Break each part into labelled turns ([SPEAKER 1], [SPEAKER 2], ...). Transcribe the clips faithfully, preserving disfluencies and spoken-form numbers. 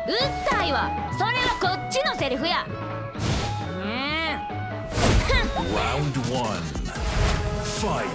[SPEAKER 1] うっさいわ。それはこっちのセリフや。うん。
[SPEAKER 2] Round one. Fight.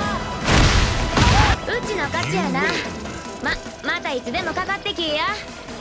[SPEAKER 1] うちの勝ちやな。ま、またいつでもかかってきや。